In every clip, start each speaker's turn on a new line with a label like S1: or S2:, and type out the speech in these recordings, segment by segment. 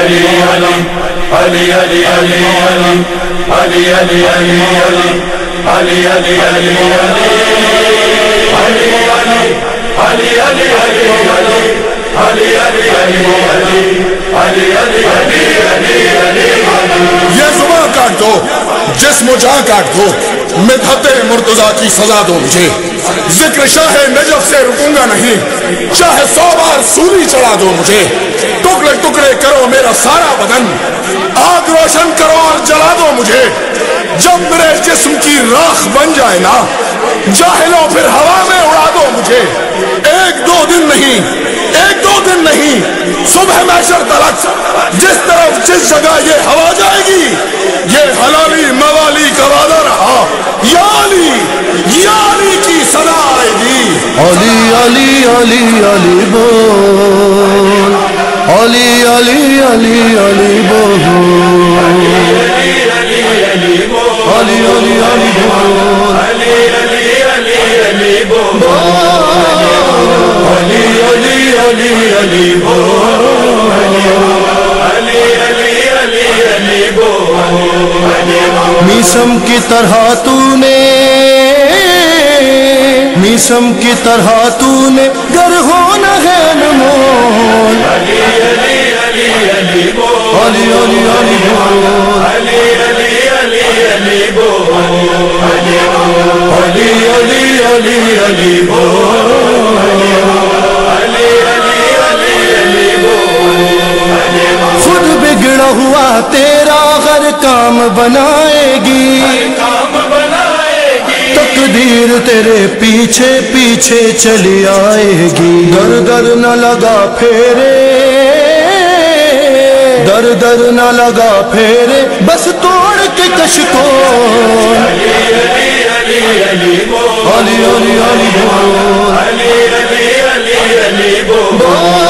S1: یہ زباں کاٹ دو، جسم و جہاں کاٹ دو، مدحت مرتضیٰ کی سزا دو مجھے، ذکر شاہ نجف سے رکوں گا نہیں، چاہے 100 بار سولی چڑھا دو مجھے، ٹکڑے ٹکڑے کرو میرا سارا بدن، آگ روشن کرو اور جلا دو مجھے، جب میرے جسم کی راکھ بن جائے نا، جاہلوں پھر ہوا میں اڑا دو مجھے، ایک دو دن نہیں، صبح محشر تلک جس طرف جس جگہ یہ ہوا جائے گی، یہ حلالی موالی کا وعدہ رہا، یا علی کی صدا آئے گی،
S2: علی علی علی علی بول، علی علی علی علی بول، علی علی علی بول، علی علی علی بول، علی علی علی بول، علی علی علی علی بول، علی علی علی بول، میسم کی طرح تو نے گر ہونا ہے نمول، علی علی علی علی بول، علی علی علی بول، علی علی علی علی بول، علی علی علی علی بول، علی علی علی بول، خود بگڑا ہوا تیرا ہر کام بنائے گی، تقدیر تیرے پیچھے پیچھے چلی آئے گی، در در نہ لگا پھیرے، در در نہ لگا پھیرے، بس توڑ کے کش کو، علی علی علی علی بول، علی علی علی بول، علی علی علی علی بول،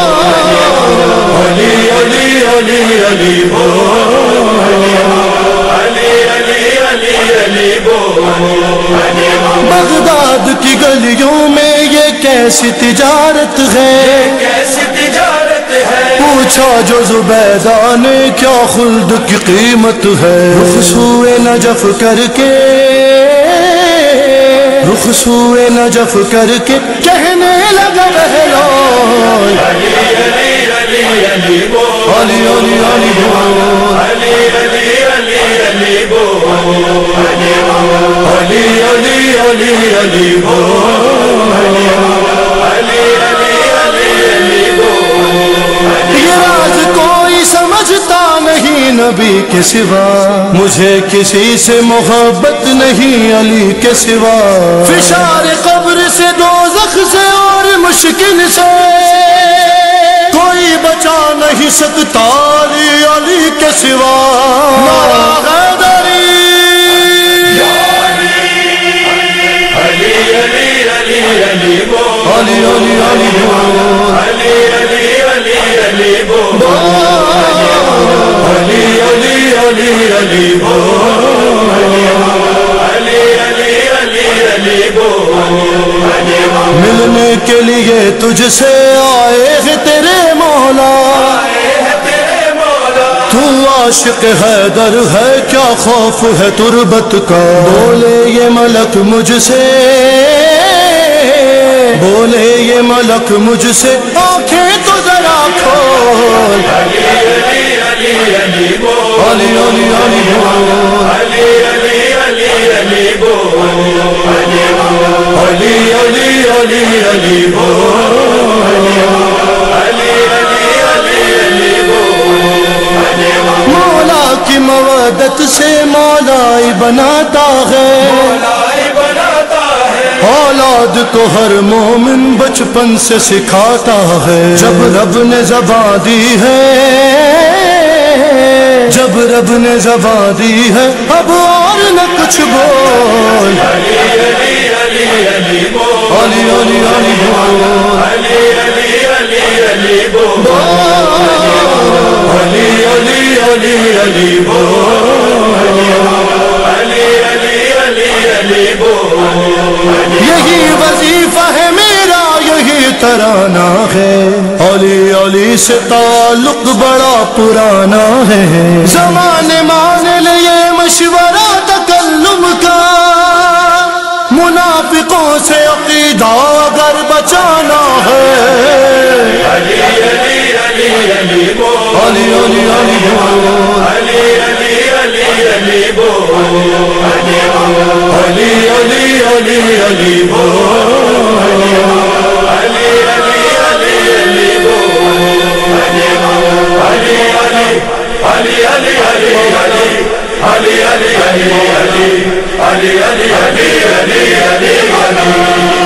S2: علی علی علی علی بول، علی علی علی علی بول، بغداد کی گلیوں میں یہ کیسی تجارت ہے، پوچھا جو زبیدہ نے کیا خلد کی قیمت ہے، رخ سوئے نجف کر کے، رخ سوئے نجف کر کے کہنے لگا بہلول، علی علی علی علی بول، علی علی علی بول، علی علی علی علی بول، علی علی علی علی بول، علی علی علی بول، یہ راز کوئی سمجھتا نہیں نبی کے سوا، مجھے کسی سے محبت نہیں علی کے سوا، فشار قبر سے دوزخ سے اور مشکل سے کوئی بچا نہیں سکتا علی کے سوا، علی علی علی بول، علی علی علی علی بول، علی علی علی علی بول، علی علی علی علی بول، ملنے کے لیے تجھ سے آئے ہیں تیرے مولا، تو عاشق حیدر ہے کیا خوف ہے تربت کا، بولے یہ ملک مجھ سے، بولے یہ ملک مجھ سے آنکھیں تو ذرا کھول، علی علی علی علی بول، علی علی علی بول، علی علی علی علی بول، علی علی علی علی بول، علی علی علی علی بول، مولا کی مودت سے مولائی بناتا ہے، اولاد کو ہر مومن بچپن سے سکھاتا ہے، جب رب نے زبان دی ہے، جب رب نے زبان دی ہے اب اور نہ کچھ بول، علی علی علی علی بول، علی علی علی بول، علی علی علی علی بول، علی علی علی علی بول، علی علی علی علی بول، یہی وظیفہ ہے میرا، یہی ترانہ ہے، علی علی سے تعلق بڑا پرانا ہے، زمانے مان لے یہ مشورہ تکلم کا، منافقوں سے عقیدہ اگر بچانا ہے، علی علی علی علی بول، علی علی علی بول، علی علی علی علی بول، علی علی علی علی بول، علی علی علی علی بول، علی علی علی علی علی علی علی علی علی علی علی علی علی علی علی علی